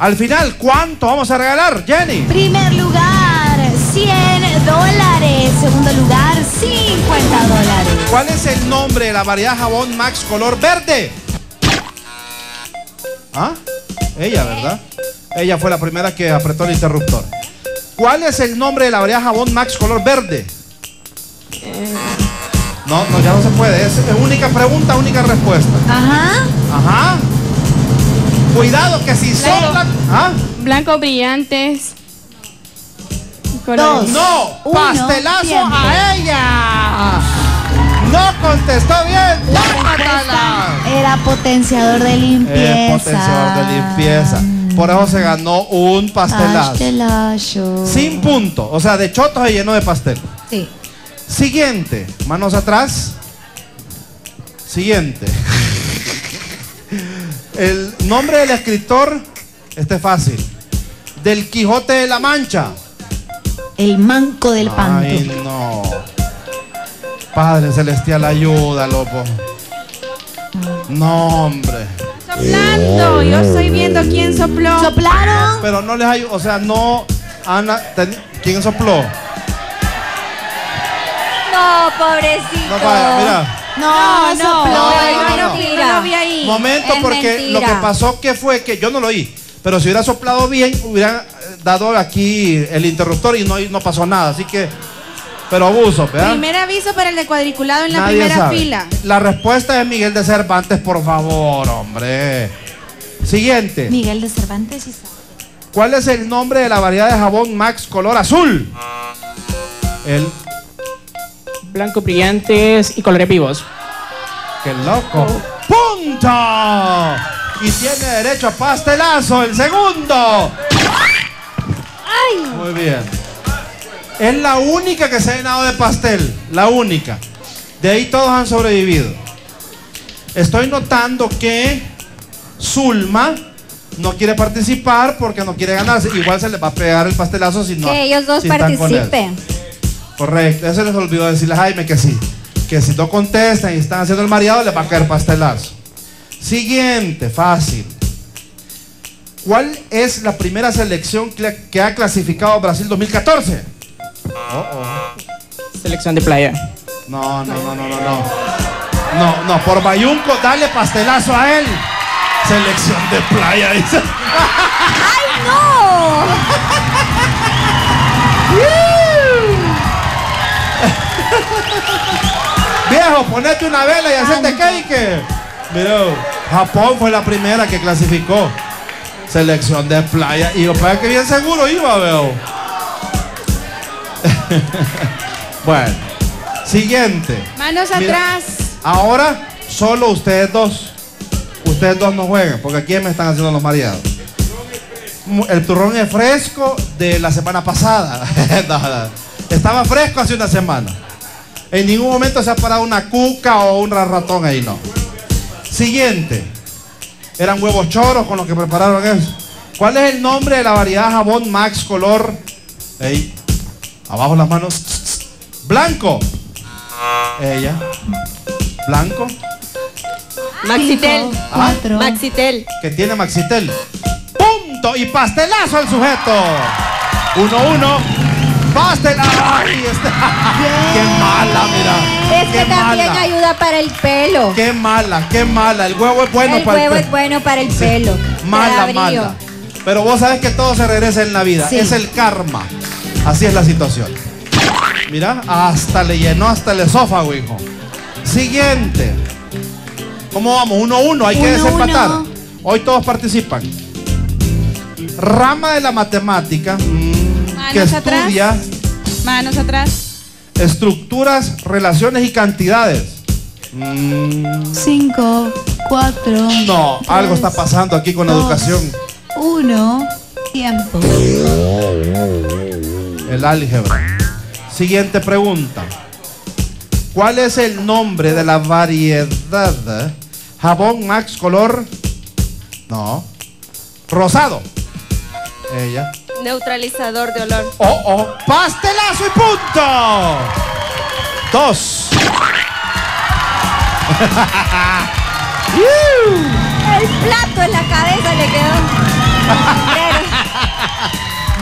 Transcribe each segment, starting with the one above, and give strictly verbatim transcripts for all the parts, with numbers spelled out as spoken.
Al final, ¿cuánto vamos a regalar, Jenny? Primer lugar, cien dólares. Segundo lugar, cincuenta dólares. ¿Cuál es el nombre de la variedad jabón Max color verde? ¿Ah? Ella, ¿verdad? Ella fue la primera que apretó el interruptor. ¿Cuál es el nombre de la variedad jabón Max color verde? No, no, ya no se puede. Es única pregunta, única respuesta. Ajá. Ajá. Cuidado que si soplan. ¿Ah? Blancos brillantes. Dos. No, Uno, pastelazo tiempo. a ella. No contestó bien. La ¡Tómatela! respuesta era potenciador de limpieza. Eh, potenciador de limpieza. Por eso se ganó un pastelazo. Pastelazo. Sin punto. O sea, de chotos se llenó de pastel. Sí. Siguiente. Manos atrás. Siguiente. El nombre del escritor. Este es fácil. Del Quijote de la Mancha. El manco del panto. Ay, no. Padre Celestial, ayuda, loco. No, hombre. Soplando. Yo estoy viendo quién sopló. ¿Soplaron? Pero no les ayuda. O sea, no. Ana, ten- ¿quién sopló? No, pobrecito. No, vaya, mira. No, No, sopló. no, no, no, no. mentira. No lo vi ahí. Momento, Es porque mentira. lo que pasó que fue que yo no lo oí. Pero si hubiera soplado bien, hubiera dado aquí el interruptor y no, no pasó nada. Así que, pero abuso, ¿verdad? Primer aviso para el de cuadriculado en la Nadie primera sabe. fila. La respuesta es Miguel de Cervantes, por favor, hombre. Siguiente. Miguel de Cervantes y sabe. ¿Cuál es el nombre de la variedad de jabón Max color azul? El... Blancos brillantes y colores vivos. ¡Qué loco! ¡Punto! Y tiene derecho a pastelazo, el segundo. Muy bien. Es la única que se ha llenado de pastel. La única. De ahí todos han sobrevivido. Estoy notando que Zulma no quiere participar porque no quiere ganarse. Igual se le va a pegar el pastelazo si no. Que ellos dos si están con él. participen. Correcto. Eso les olvidó decirle a Jaime que sí. Que si no contestan y están haciendo el mareado, les va a caer pastelazo. Siguiente, fácil. ¿Cuál es la primera selección que que ha clasificado a Brasil dos mil catorce? Oh, oh. Selección de playa. No, no, no, no, no, no. No, no, por Bayunco, dale pastelazo a él. Selección de playa, dice. ¡Ay, no! Viejo, ponete una vela y hacete cake. Mira, Japón fue la primera que clasificó. Selección de playa. Y yo, para que bien seguro iba, veo. Bueno, siguiente. Manos Mira, atrás. ahora solo ustedes dos. Ustedes dos no juegan, porque aquí me están haciendo los mareados. El turrón es fresco de la semana pasada. No, no. Estaba fresco hace una semana. En ningún momento se ha parado una cuca o un ratón ahí, no. Siguiente. Eran huevos choros con los que prepararon eso. ¿Cuál es el nombre de la variedad jabón Max color? Ey. Abajo las manos. Blanco. Ella. Blanco. Maxitel. Ah, Cuatro. Maxitel. que tiene Maxitel. Punto y pastelazo al sujeto. Uno, uno. Pastel. Ay, este. Qué mala, mira. Es que Qué también mala. ayuda para el pelo. Qué mala, qué mala. El huevo es bueno el para huevo el es bueno para el pelo. Mala, Te da brillo. mala. Pero vos sabés que todo se regresa en la vida. Sí. Es el karma. Así es la situación. Mira, hasta le llenó hasta el esófago, hijo. Siguiente. ¿Cómo vamos? Uno a uno. Hay que Uno, desempatar. uno. Hoy todos participan. Rama de la matemática mm, que Manos atrás. estudia Manos atrás. estructuras, relaciones y cantidades. Mm, Cinco, cuatro. no, tres, algo está pasando aquí con la dos, educación. Uno. Tiempo. El álgebra. Siguiente pregunta. ¿Cuál es el nombre de la variedad jabón Max color? No. Rosado. Ella. Neutralizador de olor. Oh, oh. Pastelazo y punto. Dos. El plato en la cabeza le quedó.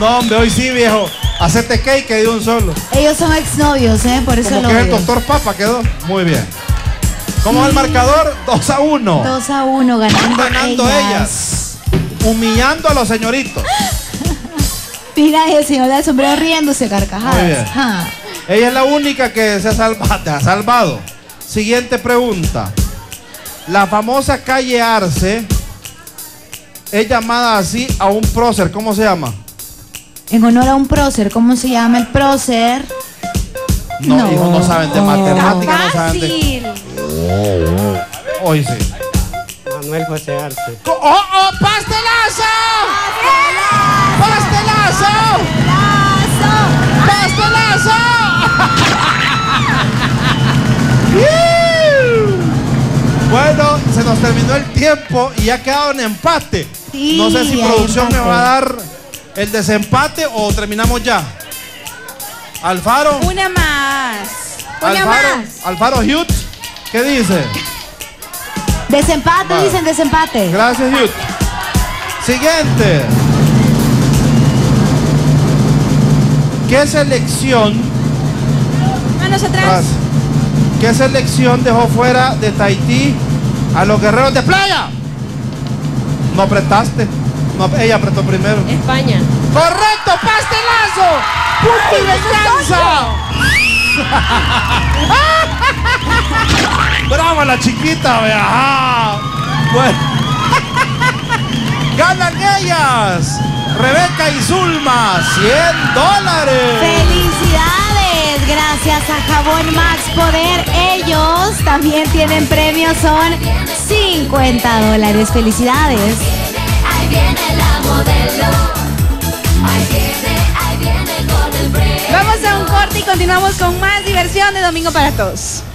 No, hombre, hoy sí, viejo. Hacete cake de un solo. Ellos son exnovios, ¿eh? Por eso Como lo que el odio. doctor Papa quedó. Muy bien. ¿Cómo va el marcador? dos a uno. dos a uno ganando, Ganando ellas. ellas. Humillando a los señoritos. Mira el señor del sombrero riéndose carcajadas. Muy bien. Ja. Ella es la única que se ha salvado. Ha salvado. Siguiente pregunta. La famosa calle Arce es llamada así a un prócer. ¿Cómo se llama? En honor a un prócer, ¿cómo se llama el prócer? No, No. hijos, no saben de matemáticas, no saben de... Fácil. Hoy sí. Manuel José Arce. ¡Oh, oh! ¡Pastelazo! ¡Pastelazo! ¡Pastelazo! Bueno, se nos terminó el tiempo y ha quedado en empate. Sí, No sé si hay producción me empate. va a dar el desempate o terminamos ya. Alfaro. Una más. Una Alfaro, más. Alfaro Hughes, ¿qué dice? Desempate, Vale. dicen desempate. Gracias, Hughes. Siguiente. ¿Qué selección, Manos atrás. ¿Qué selección dejó fuera de Tahití a los guerreros de playa? No apretaste. No, ella apretó primero. España. ¡Correcto! ¡Pastelazo! ¡Punto y venganza! ¡Brava la chiquita, vea! Ah, bueno. ¡Ganan ellas! Rebeca y Zulma, cien dólares. ¡Felicidades! Gracias a Jabón Max Poder. Ellos también tienen premios, son cincuenta dólares. ¡Felicidades! Ahí viene la modelo. Ahí viene, ahí viene con el break. Vamos a un corte y continuamos con más diversión de Domingo para Todos.